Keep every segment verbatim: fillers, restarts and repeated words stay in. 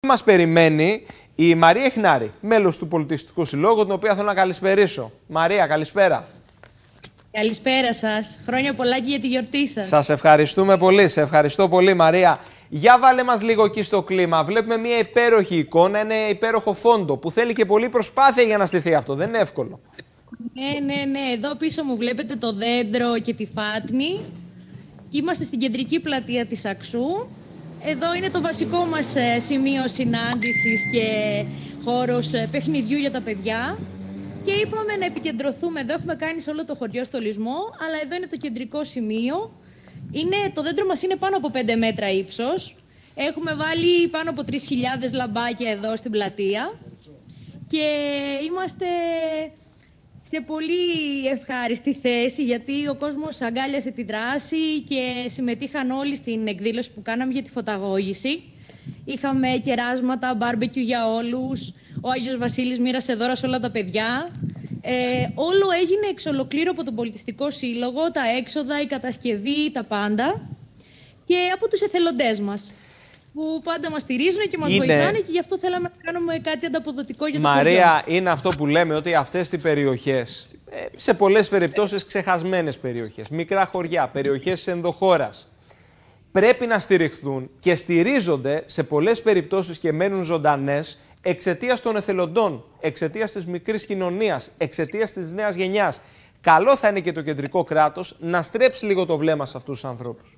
μας περιμένει η Μαρία Ιχνάρη, μέλος του Πολιτιστικού Συλλόγου, την οποία θέλω να καλησπερίσω. Μαρία, καλησπέρα. Καλησπέρα σας. Χρόνια πολλά και για τη γιορτή σας. Σας ευχαριστούμε πολύ. Σε ευχαριστώ πολύ, Μαρία. Για βάλε μας λίγο εκεί στο κλίμα. Βλέπουμε μια υπέροχη εικόνα, ένα υπέροχο φόντο που θέλει και πολλή προσπάθεια για να στηθεί αυτό. Δεν είναι εύκολο. Ναι, ναι, ναι. Εδώ πίσω μου βλέπετε το δέντρο και τη φάτνη. Και είμαστε στην κεντρική πλατεία της Αξού. Εδώ είναι το βασικό μας σημείο συνάντησης και χώρος παιχνιδιού για τα παιδιά. Και είπαμε να επικεντρωθούμε. Εδώ έχουμε κάνει σε όλο το χωριό στολισμό, αλλά εδώ είναι το κεντρικό σημείο. Είναι, το δέντρο μας είναι πάνω από πέντε μέτρα ύψος. Έχουμε βάλει πάνω από τρεις χιλιάδες λαμπάκια εδώ στην πλατεία. Και είμαστε σε πολύ ευχάριστη θέση, γιατί ο κόσμος αγκάλιασε τη δράση και συμμετείχαν όλοι στην εκδήλωση που κάναμε για τη φωταγώγηση. Είχαμε κεράσματα, μπάρμπεκιου για όλους, ο Άγιος Βασίλης μοίρασε δώρα σε όλα τα παιδιά. Ε, όλο έγινε εξ ολοκλήρου από τον Πολιτιστικό Σύλλογο, τα έξοδα, η κατασκευή, τα πάντα. Και από τους εθελοντές μας, που πάντα μας στηρίζουν και μας είναι... βοηθάνε, και γι' αυτό θέλαμε να κάνουμε κάτι ανταποδοτικό για το χωριό. Μαρία, είναι αυτό που λέμε, ότι αυτές οι περιοχές, σε πολλές περιπτώσεις ξεχασμένες περιοχές, μικρά χωριά, περιοχές της ενδοχώρας, πρέπει να στηριχθούν και στηρίζονται σε πολλές περιπτώσεις και μένουν ζωντανές εξαιτίας των εθελοντών, εξαιτίας της μικρής κοινωνίας, εξαιτίας της νέας γενιάς. Καλό θα είναι και το κεντρικό κράτος να στρέψει λίγο το βλέμμα σε αυτούς τους ανθρώπους.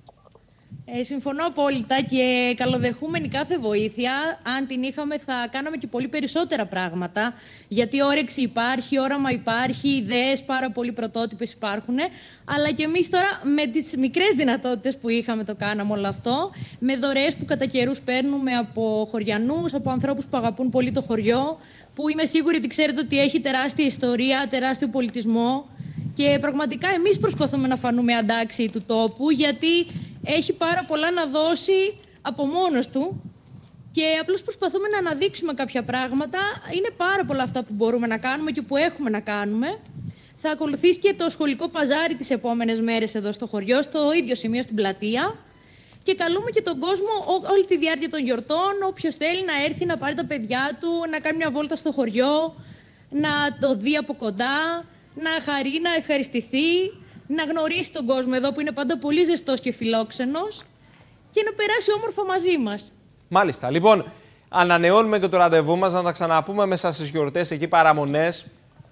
Ε, συμφωνώ απόλυτα και καλοδεχούμενη κάθε βοήθεια. Αν την είχαμε θα κάναμε και πολύ περισσότερα πράγματα, γιατί όρεξη υπάρχει, όραμα υπάρχει, ιδέες, πάρα πολλοί πρωτότυπες υπάρχουν, αλλά και εμείς τώρα με τις μικρές δυνατότητες που είχαμε το κάναμε όλο αυτό, με δωρεές που κατά καιρούς παίρνουμε από χωριανούς, από ανθρώπους που αγαπούν πολύ το χωριό, που είμαι σίγουρη ότι ξέρετε ότι έχει τεράστια ιστορία, τεράστιο πολιτισμό. Και πραγματικά εμείς προσπαθούμε να φανούμε αντάξιοι του τόπου, γιατί έχει πάρα πολλά να δώσει από μόνος του και απλώς προσπαθούμε να αναδείξουμε κάποια πράγματα. Είναι πάρα πολλά αυτά που μπορούμε να κάνουμε και που έχουμε να κάνουμε. Θα ακολουθήσει και το σχολικό παζάρι τις επόμενες μέρες εδώ στο χωριό, στο ίδιο σημείο στην πλατεία. Και καλούμε και τον κόσμο όλη τη διάρκεια των γιορτών, όποιος θέλει να έρθει να πάρει τα παιδιά του, να κάνει μια βόλτα στο χωριό, να το δει από κοντά, να χαρεί, να ευχαριστηθεί, να γνωρίσει τον κόσμο εδώ που είναι πάντα πολύ ζεστός και φιλόξενος και να περάσει όμορφα μαζί μας. Μάλιστα. Λοιπόν, ανανεώνουμε και το ραντεβού μας, να τα ξαναπούμε μέσα στις γιορτές, εκεί παραμονές.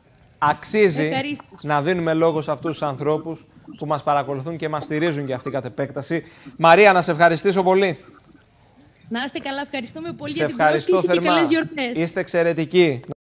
Αξίζει να δίνουμε λόγο σε αυτούς τους ανθρώπους που μας παρακολουθούν και μας στηρίζουν και αυτοί κατ' επέκταση. Μαρία, να σε ευχαριστήσω πολύ. Να είστε καλά, ευχαριστούμε πολύ σε για την πρόσκληση και καλές γιορτές. Είστε εξαιρετικοί.